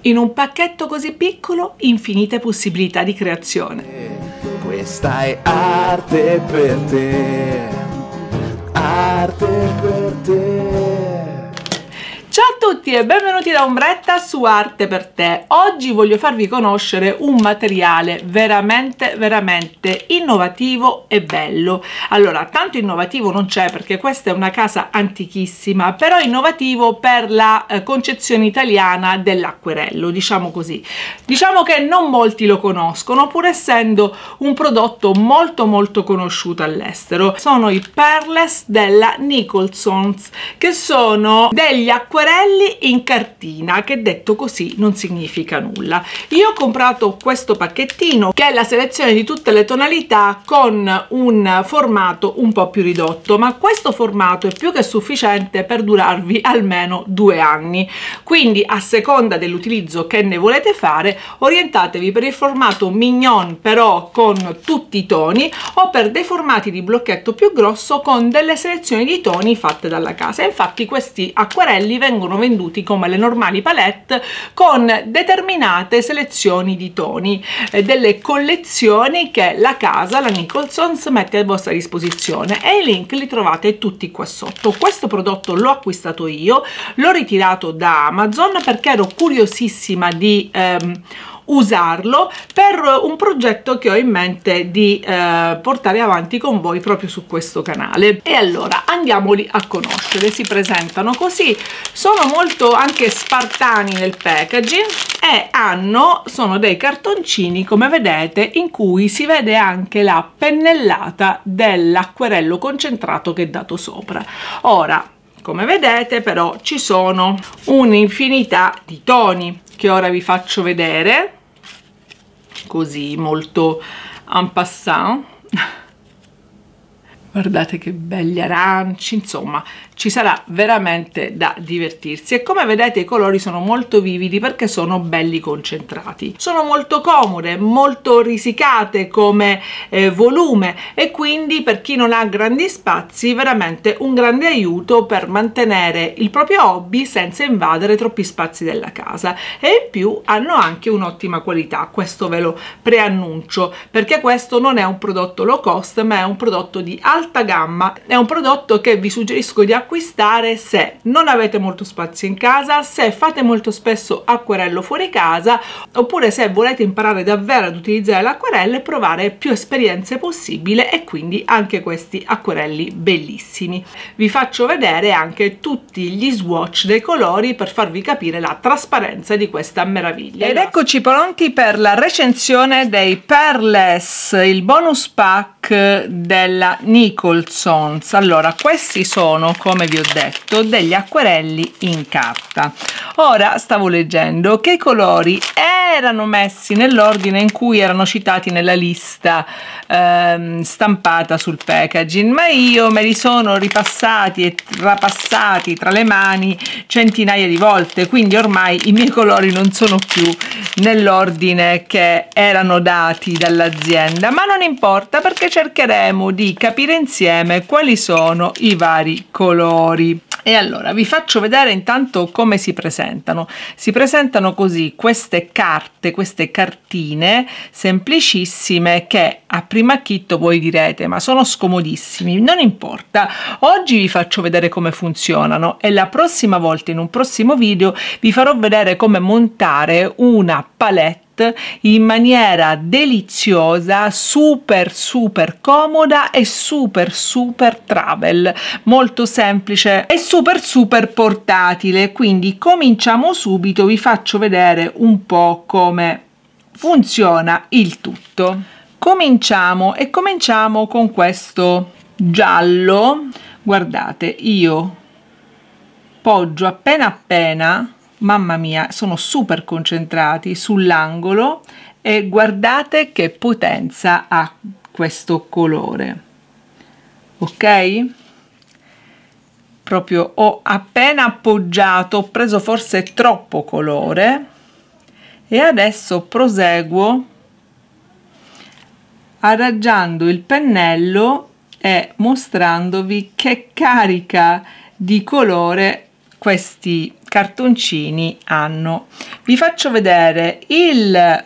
In un pacchetto così piccolo, infinite possibilità di creazione. Questa è arte per te, arte per te. Ciao a tutti e benvenuti da Ombretta su Arte per te. Oggi voglio farvi conoscere un materiale veramente innovativo e bello. Allora, tanto innovativo non c'è perché questa è una casa antichissima, però innovativo per la concezione italiana dell'acquerello, diciamo così. Diciamo che non molti lo conoscono, pur essendo un prodotto molto conosciuto all'estero. Sono i Pearless della Nicholson's, che sono degli acquerelli in cartina, che detto così non significa nulla. Io ho comprato questo pacchettino che è la selezione di tutte le tonalità con un formato un po' più ridotto, ma questo formato è più che sufficiente per durarvi almeno 2 anni, quindi a seconda dell'utilizzo che ne volete fare orientatevi per il formato mignon però con tutti i toni, o per dei formati di blocchetto più grosso con delle selezioni di toni fatte dalla casa. Infatti questi acquerelli vengono venduti come le normali palette con determinate selezioni di toni, delle collezioni che la casa, la Nicholson's, mette a vostra disposizione, e i link li trovate tutti qua sotto. Questo prodotto l'ho acquistato io, l'ho ritirato da Amazon perché ero curiosissima di usarlo per un progetto che ho in mente di portare avanti con voi proprio su questo canale. E allora andiamoli a conoscere. Si presentano così, sono molto anche spartani nel packaging e sono dei cartoncini, come vedete, in cui si vede anche la pennellata dell'acquerello concentrato che è dato sopra. Ora, come vedete, però ci sono un'infinità di toni che ora vi faccio vedere così molto en passant. Guardate che belli aranci, insomma ci sarà veramente da divertirsi. E come vedete i colori sono molto vividi perché sono belli concentrati, sono molto comode, molto risicate come volume, e quindi per chi non ha grandi spazi veramente un grande aiuto per mantenere il proprio hobby senza invadere troppi spazi della casa. E in più hanno anche un'ottima qualità, questo ve lo preannuncio, perché questo non è un prodotto low cost ma è un prodotto di alta gamma. È un prodotto che vi suggerisco di acquistare se non avete molto spazio in casa, se fate molto spesso acquerello fuori casa, oppure se volete imparare davvero ad utilizzare l'acquerello e provare più esperienze possibile, e quindi anche questi acquerelli bellissimi. Vi faccio vedere anche tutti gli swatch dei colori per farvi capire la trasparenza di questa meraviglia. Ed eccoci pronti per la recensione dei Pearless, il bonus pack della Nicholson's. Allora, questi sono, come vi ho detto, degli acquerelli in carta. Ora stavo leggendo che i colori erano messi nell'ordine in cui erano citati nella lista stampata sul packaging, ma io me li sono ripassati e rapassati tra le mani centinaia di volte, quindi ormai i miei colori non sono più nell'ordine che erano dati dall'azienda, ma non importa perché cercheremo di capire insieme quali sono i vari colori. E allora vi faccio vedere intanto come si presentano. Si presentano così queste carte, queste cartine semplicissime che a primo acchito voi direte ma sono scomodissimi. Non importa, oggi vi faccio vedere come funzionano e la prossima volta, in un prossimo video, vi farò vedere come montare una palette in maniera deliziosa, super comoda e super travel, molto semplice e super portatile. Quindi cominciamo subito, vi faccio vedere un po' come funziona il tutto. Cominciamo con questo giallo. Guardate, io poggio appena, mamma mia, sono super concentrati sull'angolo, e guardate che potenza ha questo colore, ok? Proprio ho appena appoggiato, ho preso forse troppo colore e adesso proseguo adagiando il pennello e mostrandovi che carica di colore questi cartoncini hanno. Vi faccio vedere il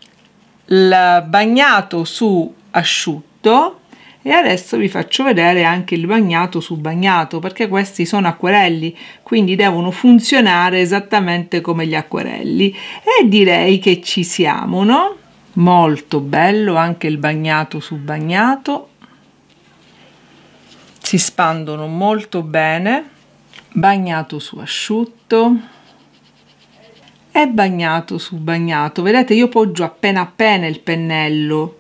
bagnato su asciutto e adesso vi faccio vedere anche il bagnato su bagnato, perché questi sono acquerelli, quindi devono funzionare esattamente come gli acquerelli, e direi che ci siamo, no? Molto bello anche il bagnato su bagnato, si spandono molto bene. Bagnato su asciutto e bagnato su bagnato. Vedete, io poggio appena appena il pennello,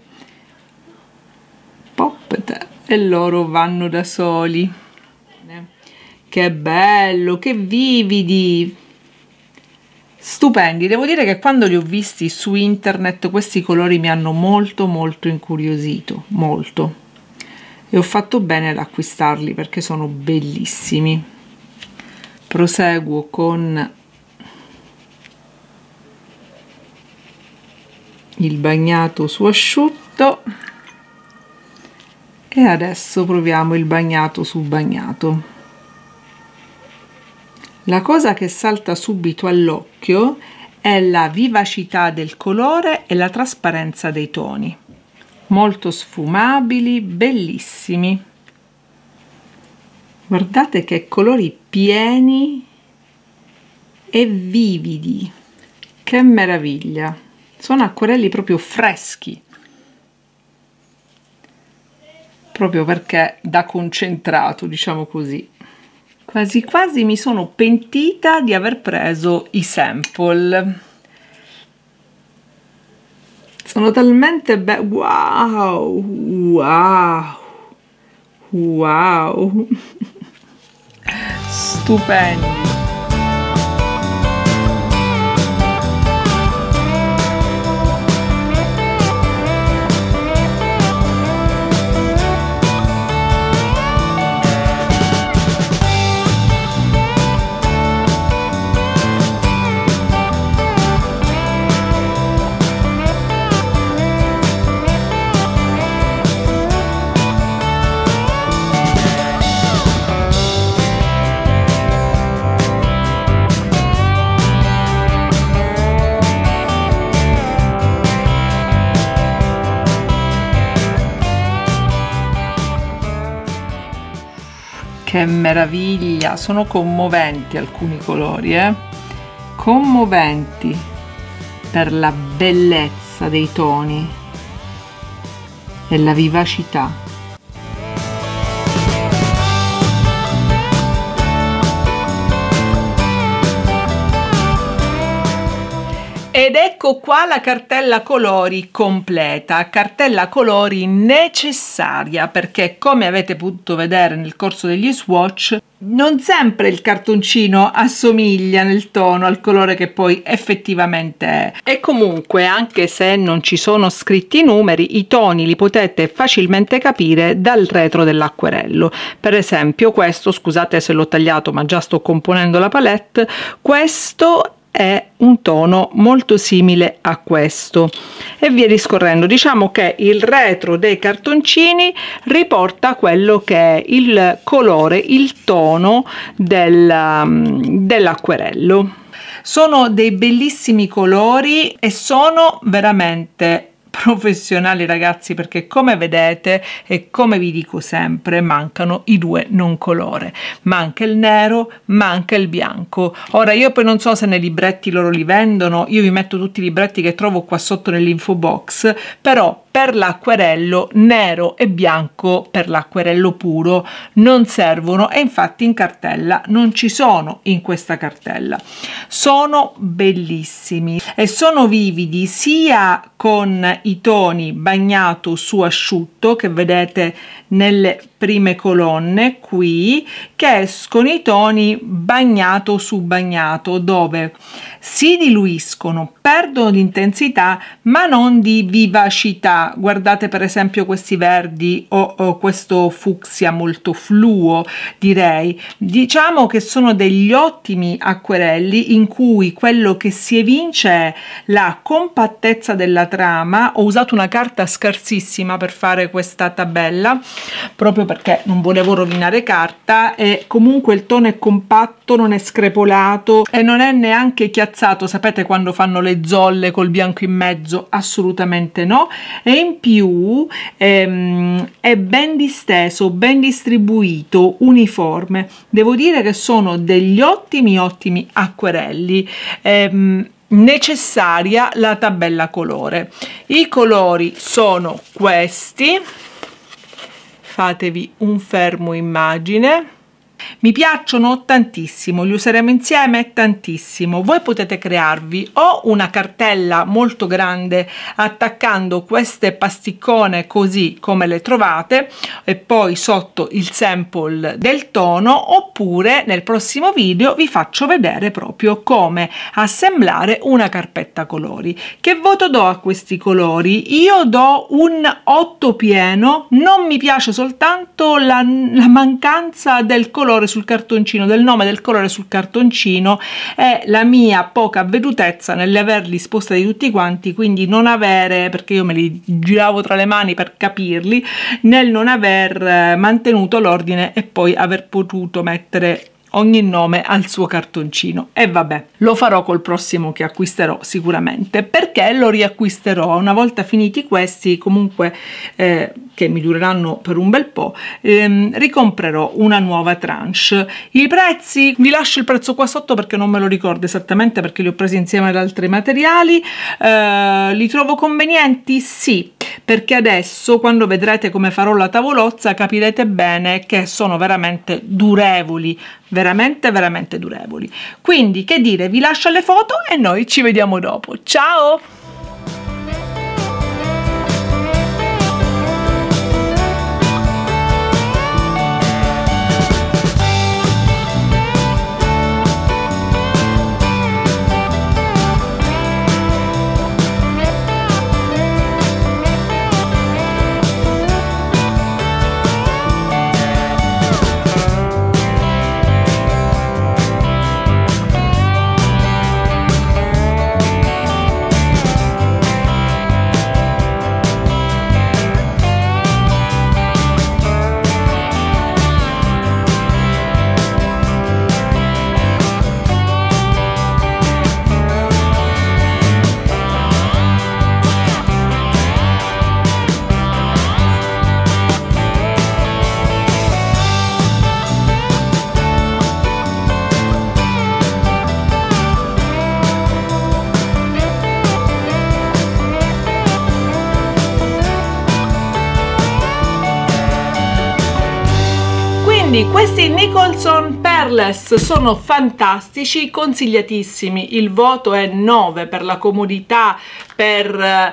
poppete, e loro vanno da soli. Che bello, che vividi, stupendi. Devo dire che quando li ho visti su internet questi colori mi hanno molto incuriosito, molto, e ho fatto bene ad acquistarli perché sono bellissimi. Proseguo con il bagnato su asciutto e adesso proviamo il bagnato su bagnato. La cosa che salta subito all'occhio è la vivacità del colore e la trasparenza dei toni, molto sfumabili, bellissimi. Guardate che colori pieni e vividi, che meraviglia! Sono acquerelli proprio freschi, proprio perché da concentrato, diciamo così. Quasi quasi mi sono pentita di aver preso i sample. Sono talmente belli. Wow, wow, wow. Stupendi. Che meraviglia, sono commoventi alcuni colori, commoventi per la bellezza dei toni e la vivacità. Ed ecco qua la cartella colori completa, cartella colori necessaria, perché come avete potuto vedere nel corso degli swatch, non sempre il cartoncino assomiglia nel tono al colore che poi effettivamente è. E comunque, anche se non ci sono scritti i numeri, i toni li potete facilmente capire dal retro dell'acquerello. Per esempio questo, scusate se l'ho tagliato ma già sto componendo la palette, questo è un tono molto simile a questo, e via discorrendo. Diciamo che il retro dei cartoncini riporta quello che è il colore, il tono dell'acquerello. Sono dei bellissimi colori e sono veramente professionali, ragazzi, perché come vedete e come vi dico sempre, mancano i due non colore, manca il nero, manca il bianco. Ora io poi non so se nei libretti loro li vendono, io vi metto tutti i libretti che trovo qua sotto nell'info box, però per l'acquerello nero e bianco, per l'acquerello puro, non servono, e infatti in cartella non ci sono. In questa cartella sono bellissimi e sono vividi sia con i toni bagnato su asciutto che vedete nelle prime colonne qui, che con i toni bagnato su bagnato, dove si diluiscono, perdono di intensità ma non di vivacità. Guardate per esempio questi verdi o questo fucsia molto fluo, direi. Diciamo che sono degli ottimi acquerelli in cui quello che si evince è la compattezza della trama. Ho usato una carta scarsissima per fare questa tabella proprio perché non volevo rovinare carta, e comunque il tono è compatto, non è screpolato e non è neanche chiazzato. Sapete quando fanno le zolle col bianco in mezzo? Assolutamente no. E in più è ben disteso, ben distribuito, uniforme. Devo dire che sono degli ottimi acquerelli. Necessaria la tabella colore. I colori sono questi, fatevi un fermo immagine. Mi piacciono tantissimo, li useremo insieme tantissimo. Voi potete crearvi o una cartella molto grande attaccando queste pasticcone così come le trovate e poi sotto il sample del tono, oppure nel prossimo video vi faccio vedere proprio come assemblare una carpetta colori. Che voto do a questi colori? Io do un 8 pieno. Non mi piace soltanto la mancanza del colore sul cartoncino, del nome del colore sul cartoncino, e la mia poca avvedutezza nell'averli spostati tutti quanti, quindi non avere, perché io me li giravo tra le mani per capirli, nel non aver mantenuto l'ordine e poi aver potuto mettere ogni nome al suo cartoncino. E vabbè, lo farò col prossimo che acquisterò sicuramente, perché lo riacquisterò una volta finiti questi, comunque che mi dureranno per un bel po'. Ricomprerò una nuova tranche. I prezzi, vi lascio il prezzo qua sotto perché non me lo ricordo esattamente, perché li ho presi insieme ad altri materiali. Li trovo convenienti? Sì, perché adesso quando vedrete come farò la tavolozza capirete bene che sono veramente durevoli, veramente durevoli. Quindi che dire, vi lascio le foto e noi ci vediamo dopo. Ciao! Questi Nicholson Peerless sono fantastici, consigliatissimi. Il voto è 9 per la comodità, per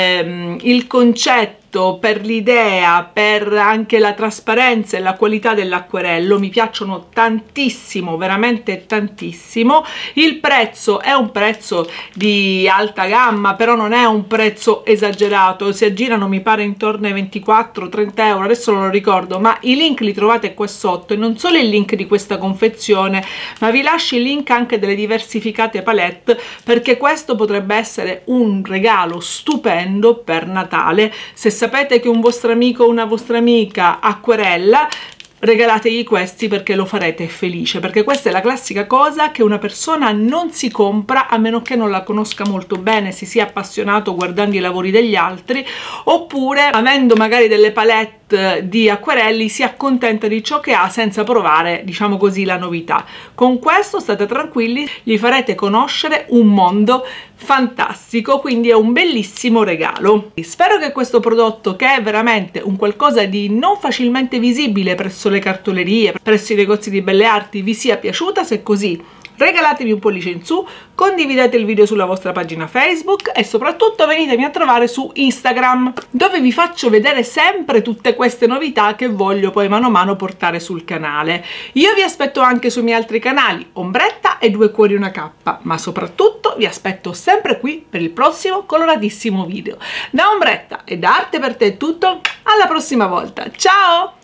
il concetto, per l'idea, per anche la trasparenza e la qualità dell'acquerello. Mi piacciono tantissimo, veramente tantissimo. Il prezzo è un prezzo di alta gamma, però non è un prezzo esagerato, si aggirano mi pare intorno ai 24-30 euro, adesso non lo ricordo, ma i link li trovate qua sotto, e non solo il link di questa confezione, ma vi lascio il link anche delle diversificate palette, perché questo potrebbe essere un regalo stupendo per Natale. Se sapete che un vostro amico o una vostra amica acquerella, regalategli questi, perché lo farete felice, perché questa è la classica cosa che una persona non si compra a meno che non la conosca molto bene, si sia appassionato guardando i lavori degli altri, oppure avendo magari delle palette di acquerelli si accontenta di ciò che ha senza provare, diciamo così, la novità. Con questo state tranquilli, gli farete conoscere un mondo fantastico, quindi è un bellissimo regalo. Spero che questo prodotto, che è veramente un qualcosa di non facilmente visibile presso le cartolerie, presso i negozi di belle arti, vi sia piaciuta. Se è così regalatevi un pollice in su, condividete il video sulla vostra pagina Facebook e soprattutto venitemi a trovare su Instagram, dove vi faccio vedere sempre tutte queste novità che voglio poi mano a mano portare sul canale. Io vi aspetto anche sui miei altri canali, Ombretta e Due Cuori Una Cappa, ma soprattutto vi aspetto sempre qui per il prossimo coloratissimo video. Da Ombretta e da Arte per Te è tutto, alla prossima volta, ciao!